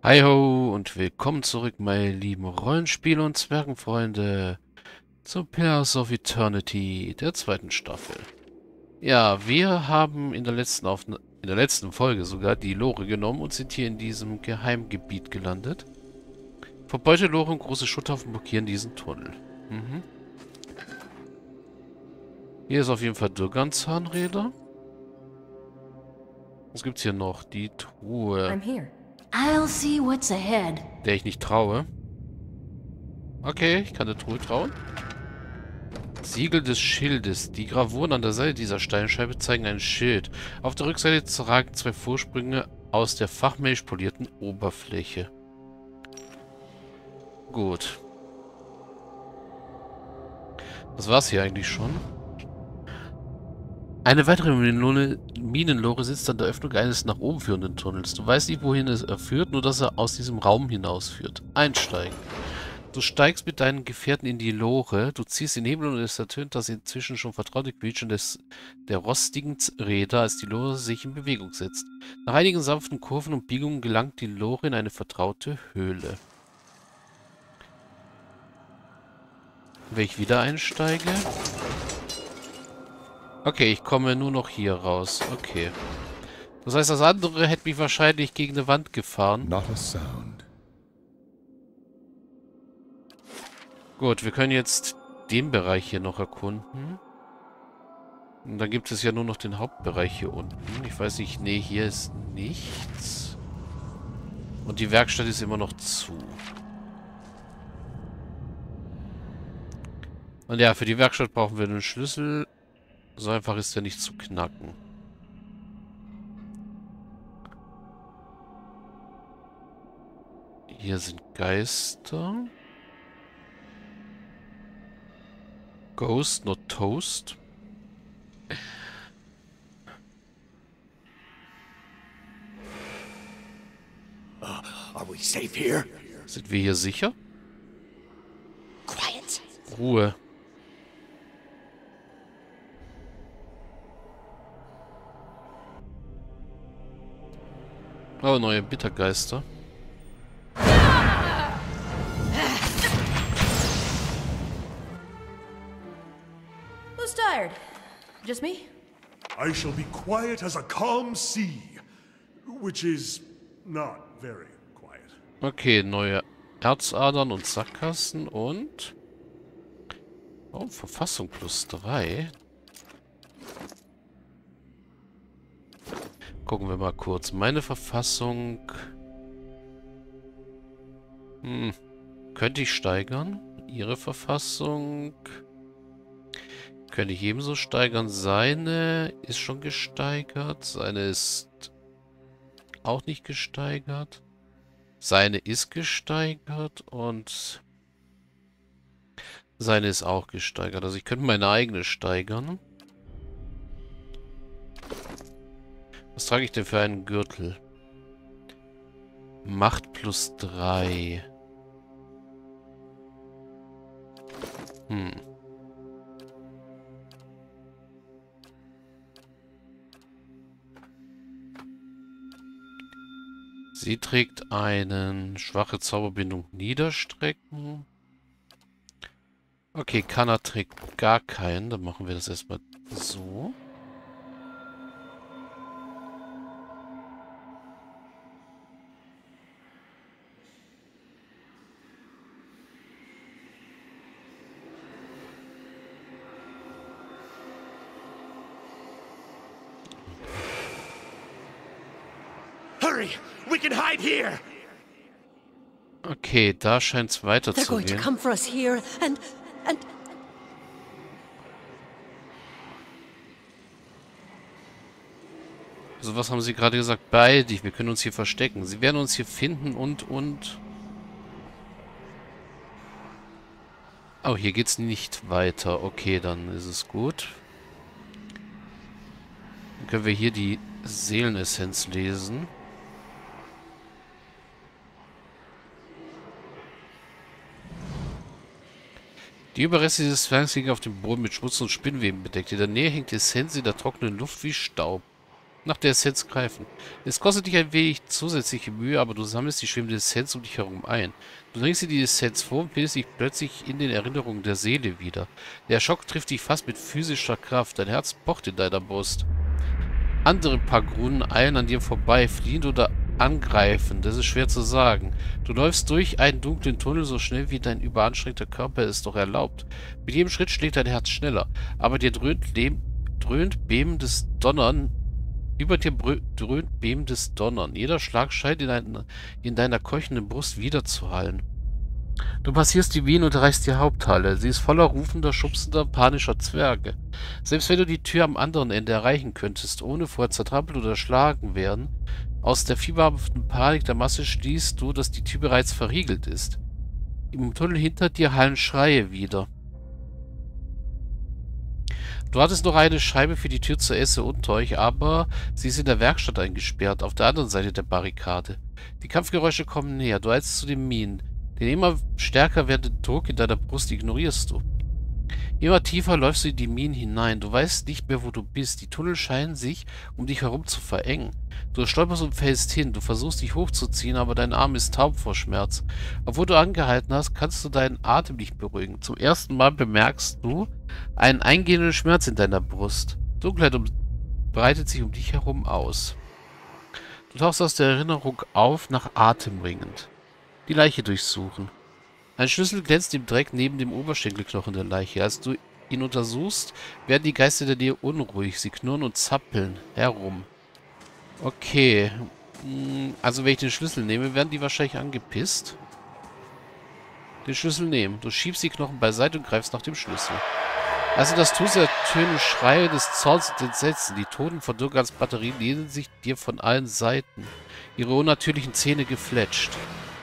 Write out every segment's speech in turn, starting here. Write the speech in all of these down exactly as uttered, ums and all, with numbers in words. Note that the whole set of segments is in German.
Hi ho und willkommen zurück, meine lieben Rollenspiel- und Zwergenfreunde, zu Pillars of Eternity, der zweiten Staffel. Ja, wir haben in der letzten Aufna in der letzten Folge sogar die Lore genommen und sind hier in diesem Geheimgebiet gelandet. Verbeute Lore und große Schutthaufen blockieren diesen Tunnel. Mhm. Hier ist auf jeden Fall Durgan-Zahnräder. Was gibt's hier noch? Die Truhe, I'm here. I'll see what's ahead. der ich nicht traue. Okay, ich kann der Truhe trauen. Siegel des Schildes. Die Gravuren an der Seite dieser Steinscheibe zeigen ein Schild. Auf der Rückseite ragen zwei Vorsprünge aus der fachmännisch polierten Oberfläche. Gut. Das war's hier eigentlich schon. Eine weitere Minenlore, Minenlore sitzt an der Öffnung eines nach oben führenden Tunnels. Du weißt nicht, wohin es er führt, nur dass er aus diesem Raum hinausführt. Einsteigen. Du steigst mit deinen Gefährten in die Lore, du ziehst den Hebel und es ertönt das inzwischen schon vertraute Quietschen des, der rostigen Z- Räder, als die Lore sich in Bewegung setzt. Nach einigen sanften Kurven und Biegungen gelangt die Lore in eine vertraute Höhle. Wenn ich wieder einsteige? Okay, ich komme nur noch hier raus. Okay. Das heißt, das andere hätte mich wahrscheinlich gegen eine Wand gefahren. Not a sound. Gut, wir können jetzt den Bereich hier noch erkunden. Und dann gibt es ja nur noch den Hauptbereich hier unten. Ich weiß nicht, nee, hier ist nichts. Und die Werkstatt ist immer noch zu. Und ja, für die Werkstatt brauchen wir einen Schlüssel. So einfach ist der nicht zu knacken. Hier sind Geister. Ghost, not Toast. Are we safe here? Sind wir hier sicher? Quiet. Ruhe. Oh, neue Bittergeister. Who's tired? Just me? I shall be quiet as a calm sea, which is not very quiet. Okay, neue Erzadern und Sackgassen und... Oh, Verfassung plus drei. Gucken wir mal kurz. Meine Verfassung... Hm. Könnte ich steigern? Ihre Verfassung... Könnte ich ebenso steigern. Seine ist schon gesteigert. Seine ist auch nicht gesteigert. Seine ist gesteigert und seine ist auch gesteigert. Also ich könnte meine eigene steigern. Was trage ich denn für einen Gürtel? Macht plus drei. Hm. Sie trägt einen schwache Zauberbindung niederstrecken. Okay, Kanna trägt gar keinen. Dann machen wir das erstmal so. Hurry! We can hide here! Okay, da scheint es They're going to weiterzugehen. come for us here, and... and... Also was haben Sie gerade gesagt? Beeil dich, wir können uns hier verstecken. Sie werden uns hier finden und, und... Oh, hier geht's nicht weiter. Okay, dann ist es gut. Dann können wir hier die Seelenessenz lesen. Die Überreste dieses Zwergs liegen auf dem Boden mit Schmutz und Spinnweben bedeckt. In der Nähe hängt die Essenz in der trockenen Luft wie Staub. Nach der Essenz greifen. Es kostet dich ein wenig zusätzliche Mühe, aber du sammelst die schwebende Essenz um dich herum ein. Du drängst dir die Essenz vor und findest dich plötzlich in den Erinnerungen der Seele wieder. Der Schock trifft dich fast mit physischer Kraft. Dein Herz pocht in deiner Brust. Andere Pagronen eilen an dir vorbei, fliehend oder angreifend. Das ist schwer zu sagen. Du läufst durch einen dunklen Tunnel so schnell, wie dein überanstrengter Körper es doch erlaubt. Mit jedem Schritt schlägt dein Herz schneller, aber dir dröhnt, dröhnt bebendes Donnern Über dir dröhnt bebendes Donnern. Jeder Schlag scheint in, ein, in deiner keuchenden Brust widerzuhallen. Du passierst die Wien und erreichst die Haupthalle. Sie ist voller rufender, schubsender, panischer Zwerge. Selbst wenn du die Tür am anderen Ende erreichen könntest, ohne vorher zertrampelt oder erschlagen werden, aus der fieberhaften Panik der Masse schließt du, dass die Tür bereits verriegelt ist. Im Tunnel hinter dir hallen Schreie wieder. Du hattest noch eine Scheibe für die Tür zur Esse unter euch, aber sie ist in der Werkstatt eingesperrt, auf der anderen Seite der Barrikade. Die Kampfgeräusche kommen näher, du eilst zu den Minen. Den immer stärker werdenden Druck in deiner Brust ignorierst du. Immer tiefer läufst du in die Minen hinein. Du weißt nicht mehr, wo du bist. Die Tunnel scheinen sich um dich herum zu verengen. Du stolperst und fällst hin. Du versuchst dich hochzuziehen, aber dein Arm ist taub vor Schmerz. Obwohl du angehalten hast, kannst du deinen Atem nicht beruhigen. Zum ersten Mal bemerkst du einen eingehenden Schmerz in deiner Brust. Dunkelheit breitet sich um dich herum aus. Du tauchst aus der Erinnerung auf, nach Atem ringend. Die Leiche durchsuchen. Ein Schlüssel glänzt im Dreck neben dem Oberschenkelknochen der Leiche. Als du ihn untersuchst, werden die Geister der dir unruhig. Sie knurren und zappeln herum. Okay. Also wenn ich den Schlüssel nehme, werden die wahrscheinlich angepisst. Den Schlüssel nehmen. Du schiebst die Knochen beiseite und greifst nach dem Schlüssel. Als du das tust, ertönen Schreie des Zorns und Entsetzen. Die Toten von Durgans Batterien lehnen sich dir von allen Seiten. Ihre unnatürlichen Zähne gefletscht.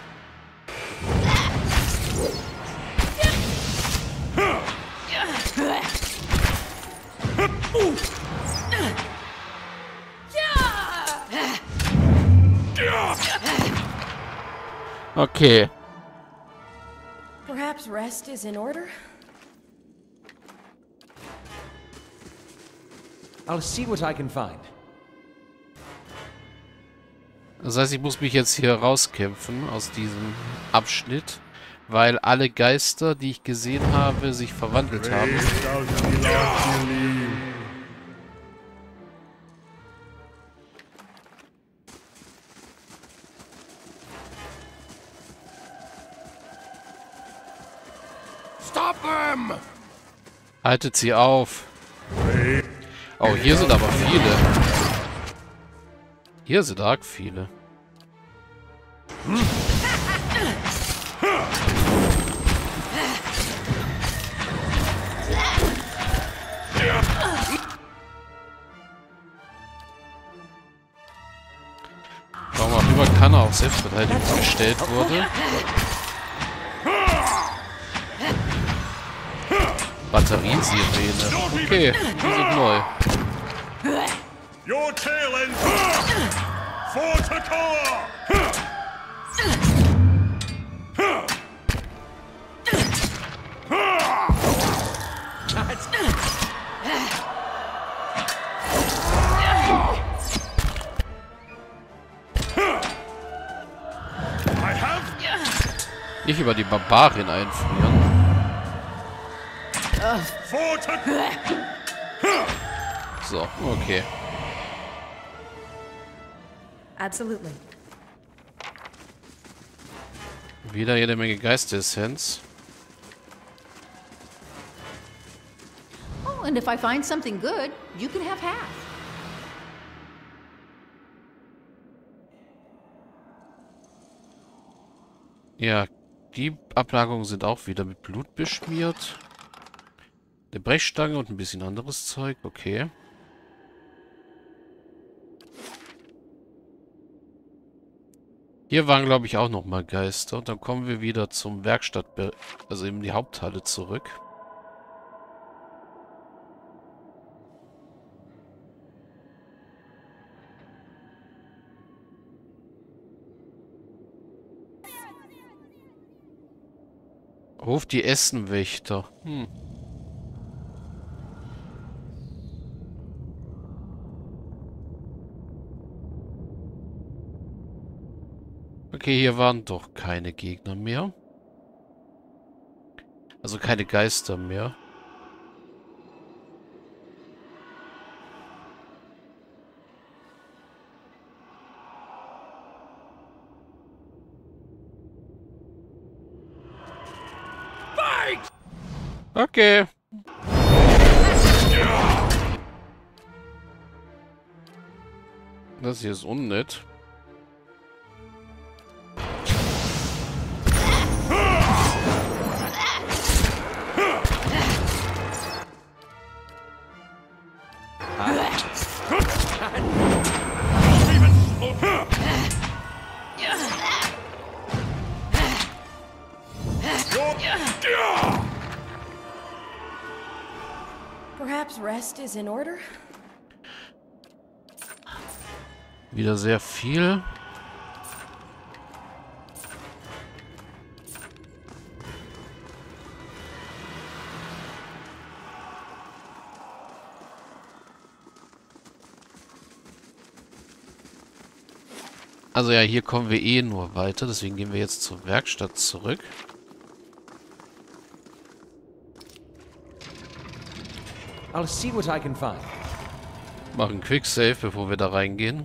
Okay. Perhaps rest is in order? I'll see what I can find. Das heißt, ich muss mich jetzt hier rauskämpfen aus diesem Abschnitt, weil alle Geister, die ich gesehen habe, sich verwandelt haben. Stop them! Haltet sie auf. Oh, hier sind aber viele. Hier sind arg viele. Warum auch immer Kanner auf Selbstverteidigung gestellt wurde. Batteriesirene. Okay, die sind neu. Your tail end! For Takara! Nicht über die Barbarin einfrieren. So, okay. Absolutely. Wieder jede Menge Geistessenz. Oh, and if I find something good, you can have half. Ja, die Ablagerungen sind auch wieder mit Blut beschmiert. Eine Brechstange und ein bisschen anderes Zeug. Okay. Hier waren, glaube ich, auch nochmal Geister. Und dann kommen wir wieder zum Werkstatt, also in die Haupthalle zurück. Ruf die Essenwächter. Hm. Okay, hier waren doch keine Gegner mehr. Also keine Geister mehr. Okay. Das hier ist unnett. Perhaps rest is in order? Wieder sehr viel. Also ja, hier kommen wir eh nur weiter, deswegen gehen wir jetzt zur Werkstatt zurück. I'll see what I can find. Machen Quicksave, bevor wir da reingehen.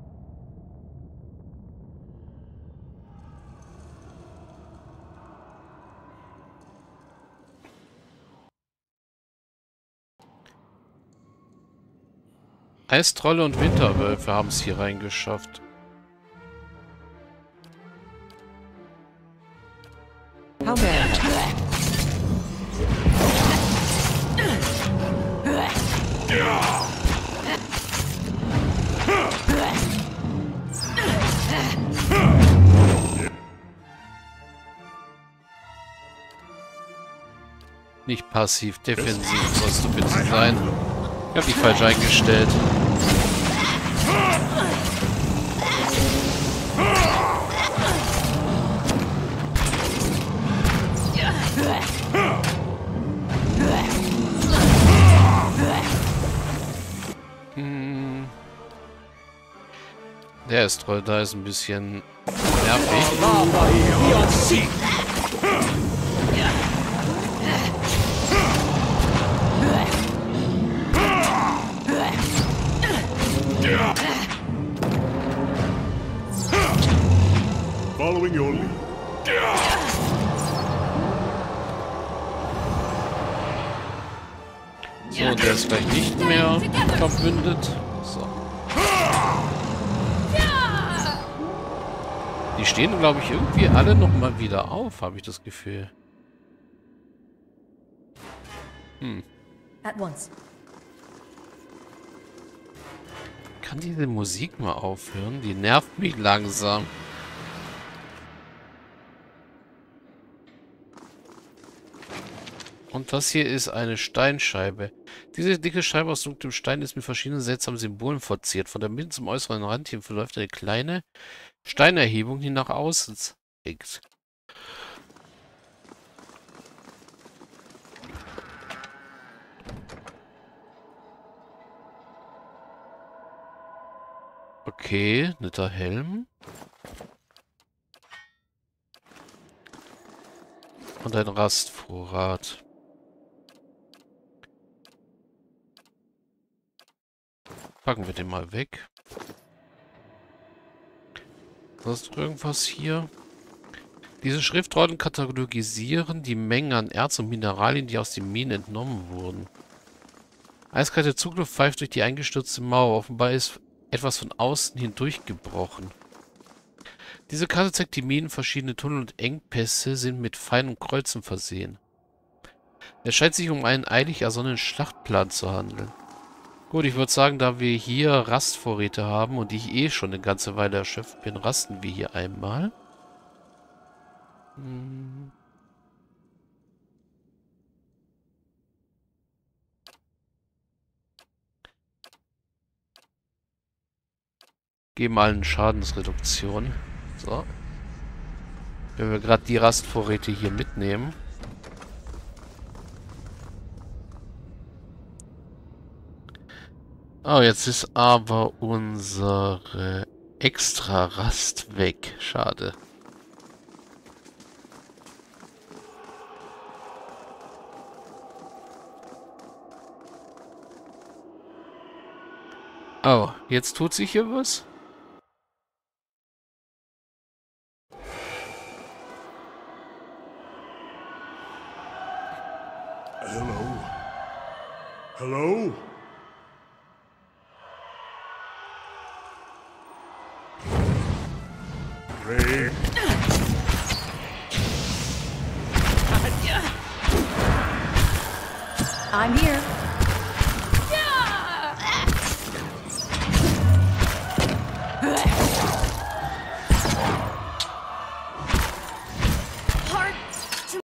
Eistrolle und Winterwölfe haben es hier reingeschafft. How may I help? Nicht passiv, defensiv sollst du bitte sein. Ich habe dich falsch eingestellt. Hm. Der ist toll, da ist ein bisschen nervig. Following your lead. So, und der ist gleich nicht mehr verbündet. So. Die stehen, glaube ich, irgendwie alle nochmal wieder auf, habe ich das Gefühl. Hm. At once. Kann diese Musik mal aufhören? Die nervt mich langsam. Und das hier ist eine Steinscheibe. Diese dicke Scheibe aus dunklem Stein ist mit verschiedenen seltsamen Symbolen verziert. Von der Mitte zum äußeren Rand hin verläuft eine kleine Steinerhebung, die nach außen zeigt. Okay, netter Helm. Und ein Rastvorrat. Packen wir den mal weg. Sonst irgendwas hier? Diese Schriftrollen katalogisieren die Mengen an Erz und Mineralien, die aus den Minen entnommen wurden. Eiskalte Zugluft pfeift durch die eingestürzte Mauer. Offenbar ist etwas von außen hindurchgebrochen. Diese Karte zeigt die Minen, verschiedene Tunnel und Engpässe sind mit feinen Kreuzen versehen. Es scheint sich um einen eilig ersonnenen Schlachtplan zu handeln. Gut, ich würde sagen, da wir hier Rastvorräte haben und ich eh schon eine ganze Weile erschöpft bin, rasten wir hier einmal. Hm. Geben allen Schadensreduktion. So. Wenn wir gerade die Rastvorräte hier mitnehmen. Oh, jetzt ist aber unsere Extra Rast weg. Schade. Oh, jetzt tut sich hier was? Hello? Hello? Ray? I'm here.